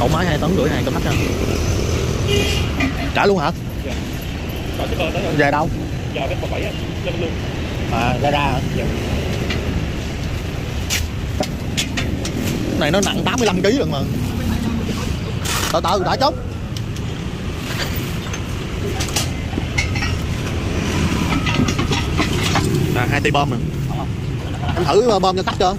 Ổ máy 2,5 tấn này, cơm nách ha. Trả luôn hả? Dạ. Còn cái đó Về đâu? Giờ cái 7 á, lên luôn. Ra hả? Dạ. Cái này nó nặng 85 kg lần mà. Từ từ đã chốt. À, 2 tay bơm nè. Anh thử bơm cho khách chưa?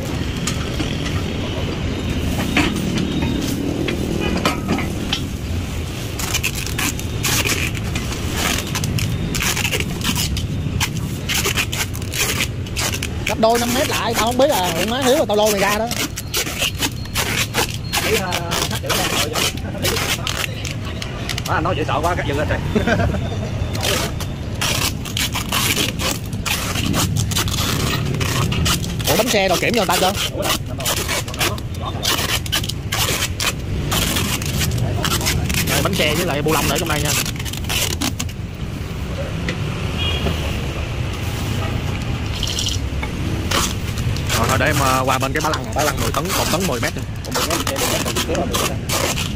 Gấp đôi 5 mét lại, tao không biết à, nói Hiếu là tao lôi mày ra đó. Anh nói vậy sợ quá, cắt dừng lên rồi. Ủa bánh xe đồ kiểm cho người ta chưa? Đây, bánh xe với lại bu lông để trong đây nha. Rồi thôi để em qua bên cái bá lăng 10 tấn, 1 tấn 10 mét.